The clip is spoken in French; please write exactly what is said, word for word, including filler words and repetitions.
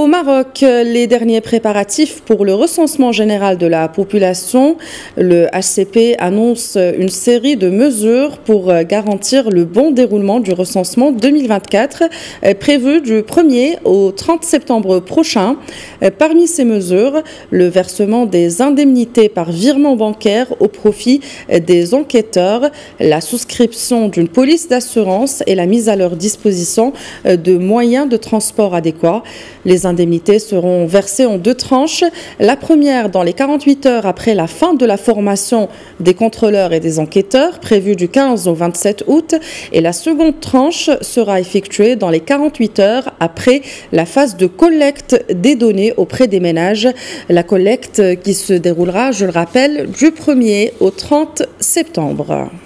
Au Maroc, les derniers préparatifs pour le recensement général de la population, le H C P annonce une série de mesures pour garantir le bon déroulement du recensement deux mille vingt-quatre, prévu du premier au trente septembre prochain. Parmi ces mesures, le versement des indemnités par virement bancaire au profit des enquêteurs, la souscription d'une police d'assurance et la mise à leur disposition de moyens de transport adéquats. Les indemnités seront versées en deux tranches. La première dans les quarante-huit heures après la fin de la formation des contrôleurs et des enquêteurs, prévue du quinze au vingt-sept août. Et la seconde tranche sera effectuée dans les quarante-huit heures après la phase de collecte des données auprès des ménages. La collecte qui se déroulera, je le rappelle, du premier au trente septembre.